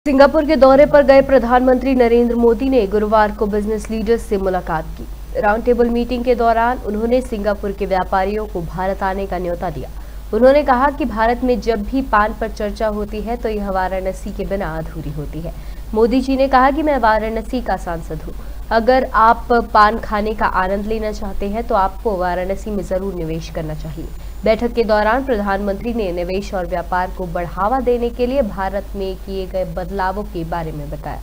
Singapore के दौरे पर गए प्रधानमंत्री नरेंद्र मोदी ने गुरुवार को बिजनेस लीडर्स से मुलाकात की। राउंड टेबल मीटिंग के दौरान उन्होंने सिंगापुर के व्यापारियों को भारत आने का न्योता दिया। उन्होंने कहा कि भारत में जब भी पान पर चर्चा होती है तो यह वाराणसी के बिना अधूरी होती है। मोदी जी ने कहा कि मैं वाराणसी का सांसद हूँ। अगर आप पान खाने का आनंद लेना चाहते हैं तो आपको वाराणसी में जरूर निवेश करना चाहिए। बैठक के दौरान प्रधानमंत्री ने निवेश और व्यापार को बढ़ावा देने के लिए भारत में किए गए बदलावों के बारे में बताया।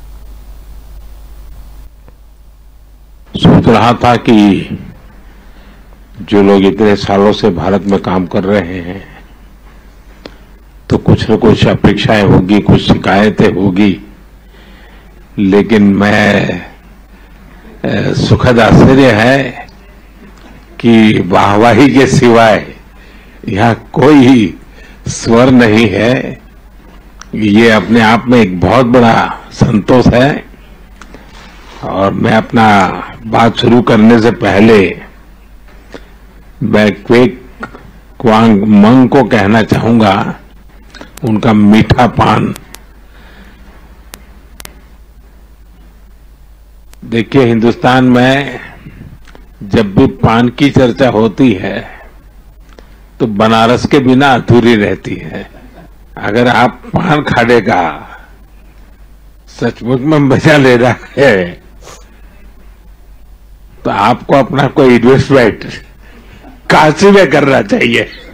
सोच रहा था कि जो लोग इतने सालों से भारत में काम कर रहे हैं तो कुछ न कुछ अपेक्षाएं होगी, कुछ शिकायतें होगी, लेकिन मैं सुखद आश्चर्य है कि वाहवाही के सिवाय यहाँ कोई स्वर नहीं है। ये अपने आप में एक बहुत बड़ा संतोष है। और मैं अपना बात शुरू करने से पहले मैं क्वेक क्वांग मंग को कहना चाहूंगा, उनका मीठा पान। देखिए, हिंदुस्तान में जब भी पान की चर्चा होती है तो बनारस के बिना अधूरी रहती है। अगर आप पान खाने का सचमुच में मजा ले रहा है तो आपको अपना कोई इन्वेस्टमेंट काशी में करना चाहिए।